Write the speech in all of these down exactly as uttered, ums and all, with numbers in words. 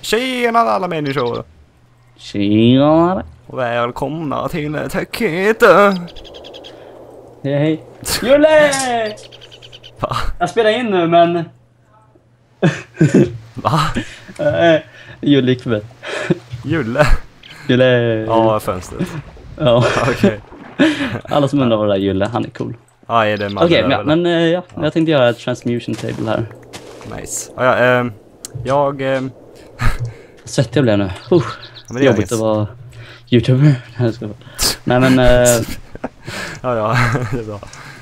Tjena alla människor! Tjena! Och välkomna till Techit! Hej hej! Julle! Va? Jag spelar in nu men... Va? Julle gick förbi. Julle? Julle! Ja, fönstret. Ja. Okej. Alla som undrar vad det är Julle, han är cool. Ja, är det Okej, okay, men, men uh, ja, ja. jag tänkte göra ett transmutation table här. Nice. Ja, ja, ähm, jag... Ähm... Svettig jag blev nu. Uh, Ja, det jobbigt att vara YouTuber. Nej men... Uh... ja, ja, det är bra.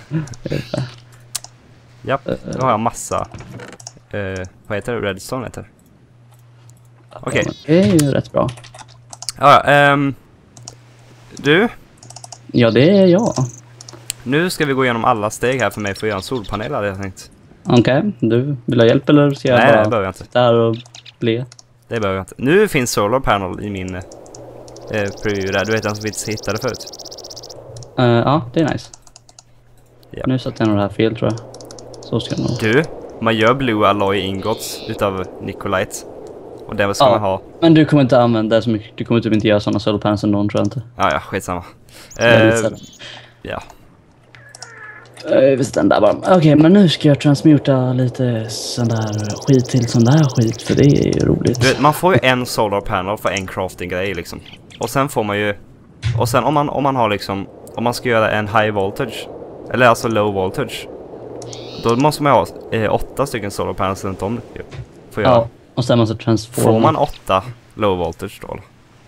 Japp, då har jag massa... Uh, vad heter det? Redstone heter det. Okej. Okay. Det är ju rätt bra. Ja, ähm... Du? Ja, det är jag. Nu ska vi gå igenom alla steg här för mig för att göra en solpanel, hade jag tänkt. Okej, okay. Du vill ha hjälp eller ska jag Nej, bara det behöver jag inte. Där och bli? Det behöver jag inte. Nu finns solar panel i min eh, preview där. Du vet att vi inte hittade förut. Uh, ja, det är nice. Yep. Nu satt jag nog det här fel tror jag. Så ska jag nog. Du, man gör blue alloy ingots utav Nicolite. Och det ska ja, man ha. Men du kommer inte använda det så mycket. Du kommer typ inte göra sådana solar panels ändå, tror jag inte. Ja, ja, skitsamma. Eh, ja. Jag visste den där bara. Okej, okay, men nu ska jag transmuta lite sån där skit till sån där skit. För det är ju roligt. Du vet, man får ju en solar panel för en crafting-grej liksom. Och sen får man ju... Och sen om man, om man har liksom... Om man ska göra en high voltage. Eller alltså low voltage. Då måste man ha eh, åtta stycken solar panels runt om. För ja, och sen måste transforma. Får man åtta low voltage då?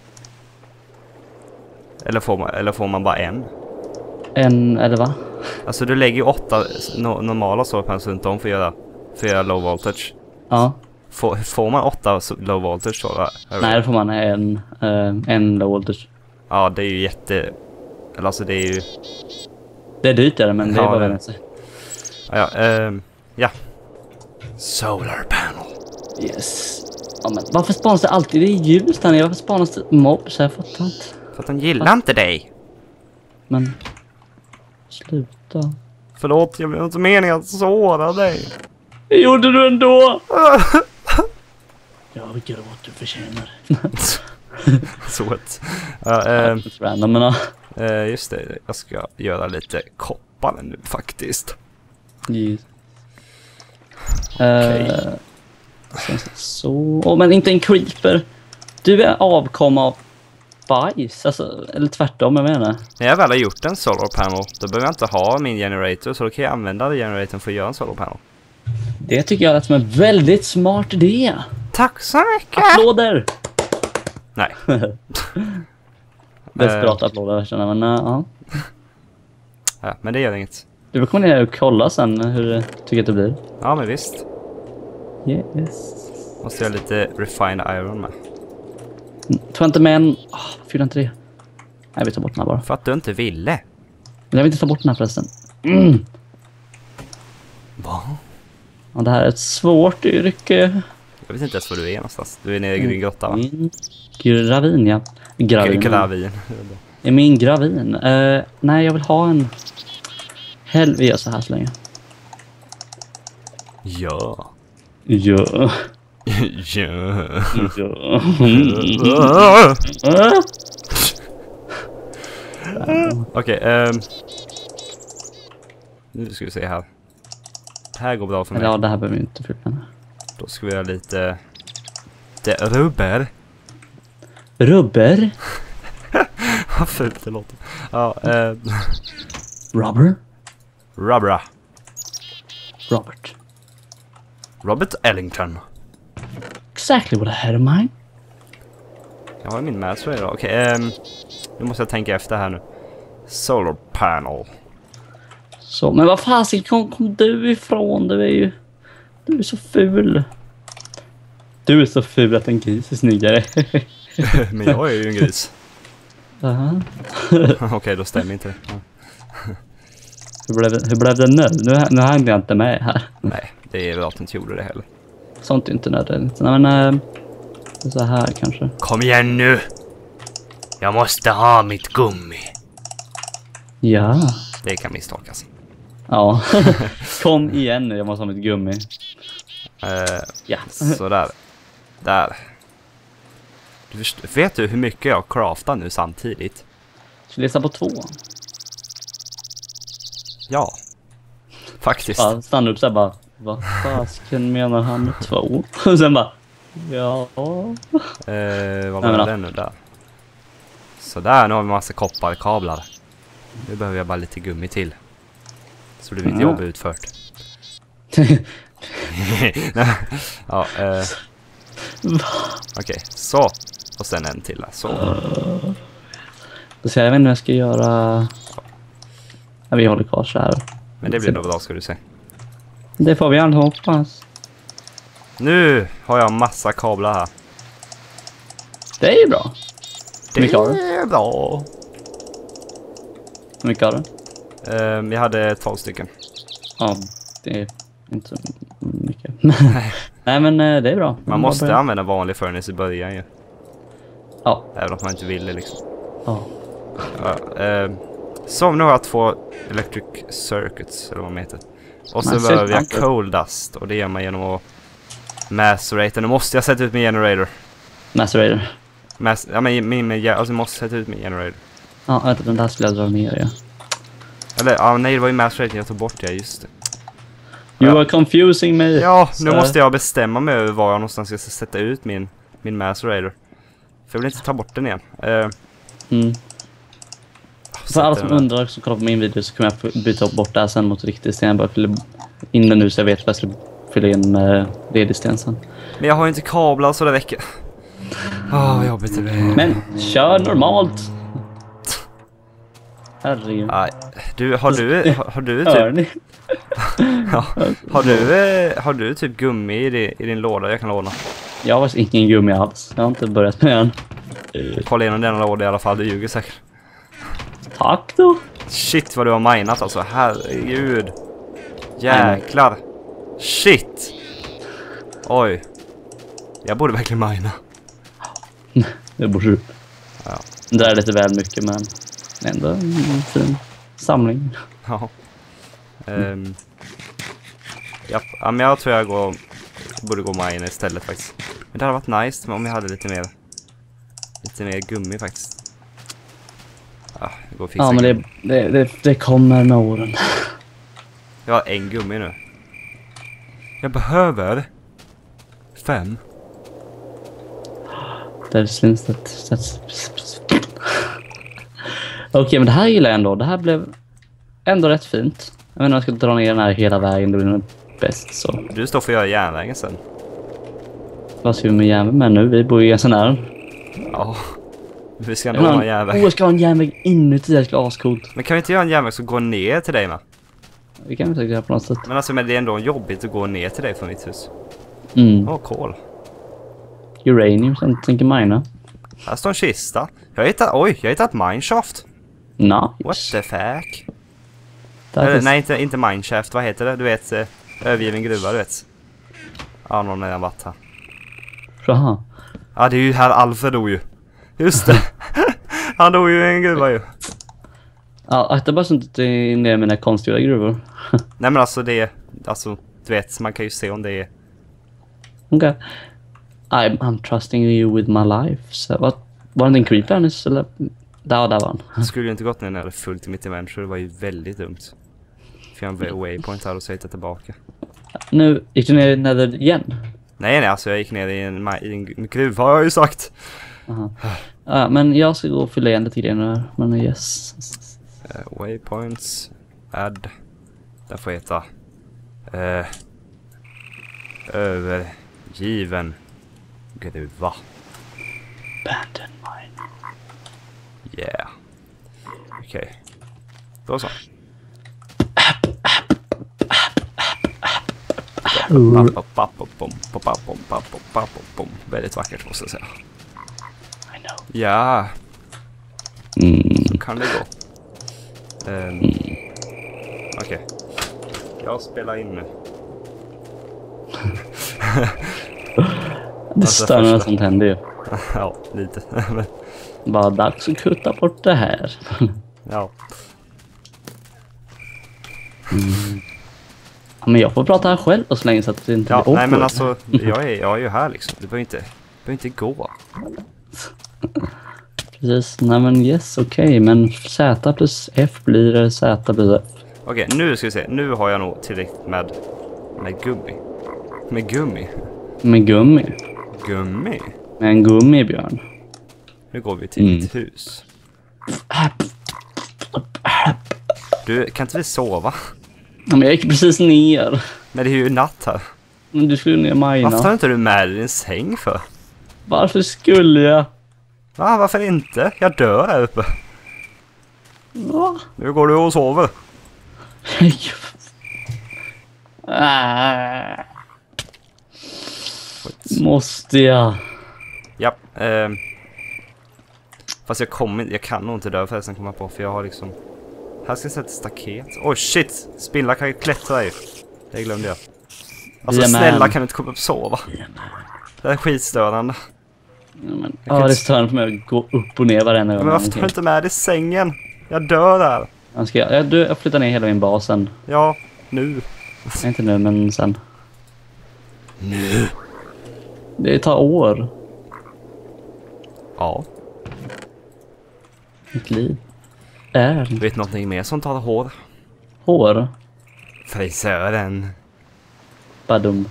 Eller får man, eller får man bara en? En, eller va? Alltså du lägger ju åtta no normala solar panels runt om för att göra, för att göra low voltage. Ja. Får, får man åtta low voltage då? Nej, det får man en, uh, en low voltage. Ja, det är ju jätte... Eller alltså det är ju... Det är dyrt där, men det är ja, bara det... det sig. Ja, ja, um, ja. Solar panel. Yes. Ja, men varför spanas det alltid? Det är ljus där nere. Varför spanas det mobs? Jag fattar inte. För att de gillar Va? inte dig. Men... Sluta. Förlåt, jag vill inte meningen att såra dig. Det gjorde du ändå. Ja, vilket råd du förtjänar. Så ett. Uh, uh, random, men, uh, just det, jag ska göra lite koppar nu faktiskt. Yes. Okej. Okay. Uh, så... Oh, men inte en creeper. Du är avkomma av bajs, alltså, eller tvärtom, jag menar. När jag väl har gjort en solar panel, då behöver jag inte ha min generator, så då kan jag använda generatorn för att göra en solar panel. Det tycker jag lät som en väldigt smart idé. Tack så mycket! Applåder! Nej. Desperat applåder, känner jag, men ja. Ja, men det gör inget. Du får komma ner och kolla sen hur du tycker att det blir. Ja, men visst. Yes. Måste jag lite refined iron med. Tror inte med en... Oh, fyra inte det. Jag vill ta bort den här bara. För att du inte ville. Men jag vill inte ta bort den här förresten. Mm. Va? Ja, det här är ett svårt yrke. Jag vet inte ens var du är någonstans. Du är nere i din grotta, va? Min gravin, ja. Gravin. Gravin. Är min gravin? Uh, nej, jag vill ha en... Hell, vi gör så här så länge. Ja. Ja. Ja. Ja. Okej, um, nu ska vi se här. Det här går bra för mig. Ja, det här behöver vi inte fylla. Då ska vi göra lite... Det rubber. Rubber? Vad fult det låter. Ja, uh, Rubber? Rubbera. Robert. Robert Ellington. Exactly what I had in mind. Jag har min master idag. Okej, okay, um, nu måste jag tänka efter här nu. Solar panel. Så, men vad fasiken kom, kom du ifrån? Du är ju... Du är så ful. Du är så ful att en gris är snyggare. Men jag är ju en gris. Uh-huh. Okej, okay, då stämmer inte det. Ja. Hur blev, hur blev det nu? Nu, nu hängde jag inte med här. Nej, det är väl att du inte gjorde det heller. Sånt är inte nödvändigt. Nej, men... Äh, så här kanske. Kom igen nu! Jag måste ha mitt gummi. Ja. Det kan misstolkas. Ja. Kom igen nu, jag måste ha mitt gummi. Uh, ja. Så där. Där. Du förstår, vet du hur mycket jag craftar nu samtidigt? Ska vi läsa på två? Ja. Faktiskt. Ja, stanna upp så här bara. Vad fasken menar han med två? Och sen bara. Ja. Eh, vad Nej, var men det nu där? Så där, nu har vi massa kopparkablar. Nu behöver jag bara lite gummi till. Så blir mitt Mm. jobb utfört. Ja, eh. Okej, så. Och sen en till där, så. Då säger jag vet inte vad jag ska göra. Ja, vi håller kvar så här. Men det blir nog bra, ska du se. Det får vi aldrig hoppas. Nu har jag massa kablar här. Det är ju bra. Det mycket har du? är bra. Hur mycket har du? Um, jag hade tolv stycken. Ja, det är inte så mycket. Nej, men eh, det är bra. Man måste använda vanlig furnace i början ju. Ja. Även om man inte vill det liksom. Ja. Ja, eh, så nu har jag två electric circuits, eller vad de heter. Och så Man behöver ser jag inte. coal dust. Och det gör man genom att macerate. Nu måste jag sätta ut min generator. Macerator. Mas ja, men min, min, ja, alltså jag måste sätta ut min generator. Ja, vänta, den där skulle jag dra ner, ja. Eller, ja, nej, det var ju macerate jag tog bort det, just det. You Ja. are confusing me. Ja, nu Så- måste jag bestämma mig över var jag någonstans ska sätta ut min, min macerator. För jag vill inte ta bort den igen. Uh, Mm. För alla som undrar som kollar på min video så kommer jag byta bort det här sen mot riktig sten. Jag bara fyller in den nu så jag vet vad jag ska fylla in med ledig sten sen. Men jag har ju inte kablar så det räcker. Åh, vad jobbigt det blir. Men kör normalt! Herregud. Nej, du, har du, har, har du Hör typ, ni? ja, har du, eh, har du typ gummi i din, i din låda jag kan låna? Jag har faktiskt ingen gummi alls. Jag har inte börjat med den. Kolla igenom denna låda i alla fall, du ljuger säkert. Tack då! Shit vad du har minat alltså, herregud. Jäklar. Shit. Oj. Jag borde verkligen mina. Det borde du. Ja. Det där är lite väl mycket men ändå en fin samling. Ja. Um, japp. Ja, men jag tror jag går, borde gå mine istället faktiskt. Men det hade varit nice om jag hade lite mer lite mer gummi faktiskt. Ja, det går att fixa Ja men gummi. det, det, det, det kommer med åren. Jag har en gummi nu. Jag behöver fem. Där syns det. Okej, men det här gillar jag ändå. Det här blev ändå rätt fint. Jag vet inte om jag ska dra ner den här hela vägen. Det blir nog bäst så. Du står för att göra järnvägen sen. Vad ska vi med järnväg med nu? Vi bor ju ganska nära. Ja. Vi ska Jag nog vill ha ha en en- järnväg. Åh, jag ska ha en järnväg inuti. Det ska vara ascoolt. Men kan vi inte göra en järnväg som går ner till dig med? Vi kan väl säkert göra på något sätt. Men alltså men det är ändå jobbigt att gå ner till dig från mitt hus. Mm. Åh, kol. Uranium som jag tänker mina. Här står en kista. Jag har hittat, oj, jag har hittat mineshaft. Nice. What the fuck? That Eller, is- nej, inte, inte mineshaft, vad heter det? Du vet, eh, övergiven gruva, du vet. Ja, någon har redan varit här. Jaha. Ja, det är ju här Alfred dog ju. Just det. Han dog ju i en gruva ju. Ja, jag har bara suttit i- ner i mina konstiga gruvor. Nej men alltså det är, alltså du vet, man kan ju se om det är. Okej. I'm, I'm trusting you with my life. Så, vad, var det en creeper nyss eller? Där, där var han. Jag skulle ju inte gått ner när jag hade fullt i mitt event, så det var ju väldigt dumt. För jag har en waypoint här och så hittade tillbaka. Nu gick du ner i nether igen. Nej nej, alltså jag gick ner i en, ma- i en gruva har jag ju sagt. Aha. Ja, men jag ska gå och fylla igen lite grejer här. Men yes. Uh, waypoints, add, den får heta uh, övergiven gruva. Abandon mine. Yeah. Okej. Okay. Då så. Väldigt vackert måste jag säga. I know. Ja, Mm. så kan det gå. Um, Okej. Okay. Jag spelar in nu. Det Alltså, stör när första. sånt händer ju. Ja, lite. Men, Bara dags att kutta bort det här. ja. Ja, men jag får prata här själv och så länge så att det inte Ja, blir nej men awkward. alltså, jag är, jag är ju här liksom. Du behöver inte, du behöver inte gå. Precis, nej men yes, okej. Okay. Men Z plus F blir det Z plus F. Okej, okay, nu ska vi se. Nu har jag nog tillräckligt med, med gummi. Med gummi. Med gummi? Gummi? Med en gummibjörn. Nu går vi till mm. mitt hus. Du, kan inte vi sova? Ja, men jag gick precis ner. Men det är ju natt här. Men du skulle ner Majna. Varför tar inte du med dig din säng för? Varför skulle jag? Va, varför inte? Jag dör här uppe. Va? Nu går du och sover. äh. Måste jag? Ja. Eh, fast jag kommer jag kan nog inte dö förresten komma på. För jag har liksom... Här ska jag sätta staket. Oj, oh, shit. Spindlar kan ju klättra ju. Det glömde jag. Alltså Jajamän. Snälla, kan du inte komma upp och sova? Jajamän. Det är skitstörande. Ja, men, ja det är störande för mig att gå upp och ner varenda gång. Men varför tar du inte med dig sängen? Jag dör där. Jag, ska, jag, jag, jag flyttar ner hela min bas sen. Ja, nu. Inte nu, men sen. Nu. Det tar år. Ja. Mitt liv är... Du vet någonting mer som tar hår? Hår? Frisören. Badum.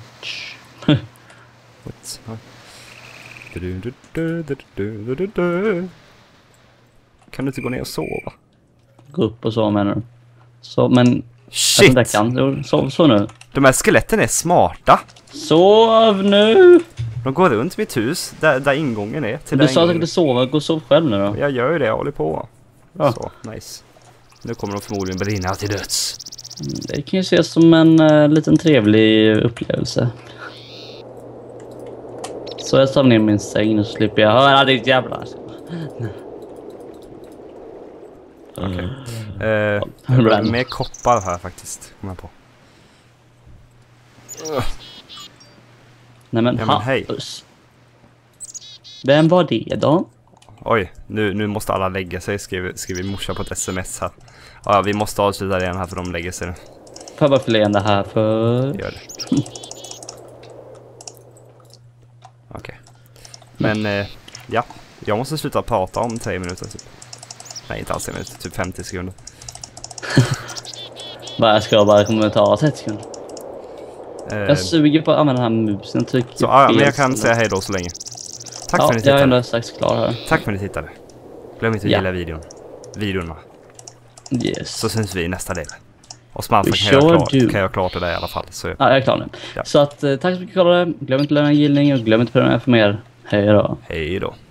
Kan du inte gå ner och sova? Gå upp och sova menar du? Så, men... Shit! Jag kan. Sov, sov nu. De här skeletten är smarta. Sov nu! De går runt mitt hus, där, där ingången är. Till du sa att jag skulle sova, gå och sov själv nu då. Jag gör ju det, jag håller på. Ja. Så, nice. Nu kommer de förmodligen brinna till döds. Det kan ju ses som en uh, liten trevlig upplevelse. Så jag tar ner min säng och slipper jag höra ditt jävla... Okej. Okay. Uh, mer koppar här faktiskt, kommer jag på. Uh. Nej men, ja, men hej. Vem var det då? Oj, nu, nu måste alla lägga sig, skriver, skriver morsa på ett sms här. Ja, vi måste avsluta det här för de lägger sig nu. Får jag bara fylla igen det här för... Gör det. Okej. Okay. Men, eh, ja. Jag måste sluta prata om tre minuter typ. Nej, inte alls tre minuter, typ femtio sekunder. Vad jag ska bara kommer ta trettio sekunder. Eh, jag suger på att använda den här musen. Så, ja, men jag kan säga hej då så länge. Tack ja, för att ni tittade. Jag är ändå strax klar här. Tack för att ni tittade. Glöm inte att ja. gilla videon. Videorna. Yes. Så syns vi i nästa del. Och Smalfa kan, sure kan jag klart det där i alla fall. Så. Ja, jag är klar nu. Ja. Så att, tack så mycket för att ni kollade. Glöm inte att lämna en gillning och glöm inte att prenumerera för mer. Hej då. Hej då.